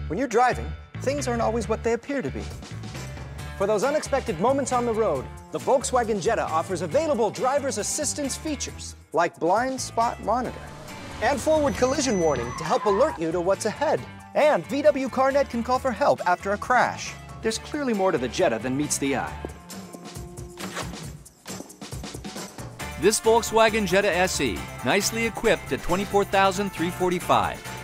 When you're driving, things aren't always what they appear to be. For those unexpected moments on the road, the Volkswagen Jetta offers available driver's assistance features like blind spot monitor and forward collision warning to help alert you to what's ahead. And VW CarNet can call for help after a crash. There's clearly more to the Jetta than meets the eye. This Volkswagen Jetta SE, nicely equipped at $24,345.